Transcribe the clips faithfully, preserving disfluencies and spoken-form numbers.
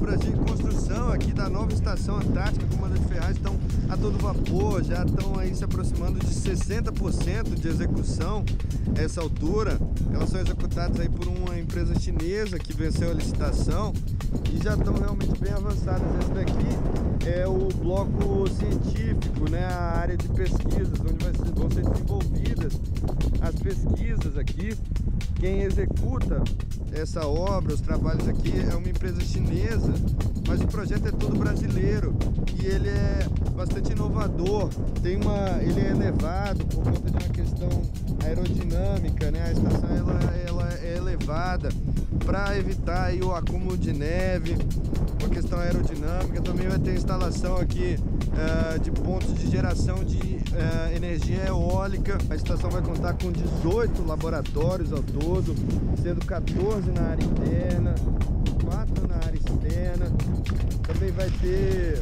obras de construção aqui da nova estação Antártica Comandante Ferraz estão a todo vapor, já estão aí se aproximando de sessenta por cento de execução a essa altura. Elas são executadas aí por uma empresa chinesa que venceu a licitação e já estão realmente bem avançadas. Esse daqui é o bloco científico, né, a área de pesquisas, onde vai ser, vão ser desenvolvidas as pesquisas aqui. Quem executa essa obra, os trabalhos aqui, é uma empresa chinesa, mas o projeto é todo brasileiro e ele é bastante inovador. Tem uma, ele é elevado por conta de uma questão aerodinâmica, né? A estação ela, ela é elevada para evitar aí o acúmulo de neve, uma questão aerodinâmica. Também vai ter instalação aqui uh, de pontos de geração de uh, energia eólica. A estação vai contar com dezoito laboratórios ao todo, sendo quatorze na área interna, quatro na área externa. Também vai ter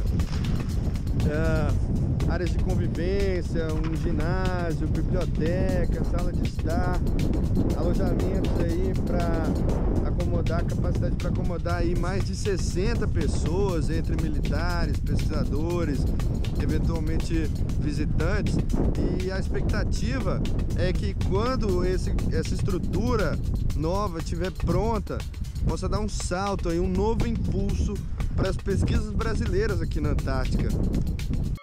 uh, áreas de convivência, um ginásio, biblioteca, sala de estar, alojamentos aí para acomodar, capacidade para acomodar aí mais de sessenta pessoas, entre militares, pesquisadores, eventualmente visitantes. E a expectativa é que quando esse, essa estrutura nova estiver pronta, possa dar um salto aí, um novo impulso para as pesquisas brasileiras aqui na Antártica.